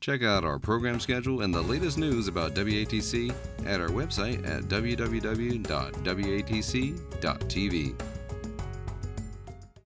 Check out our program schedule and the latest news about WATC at our website at www.watc.tv.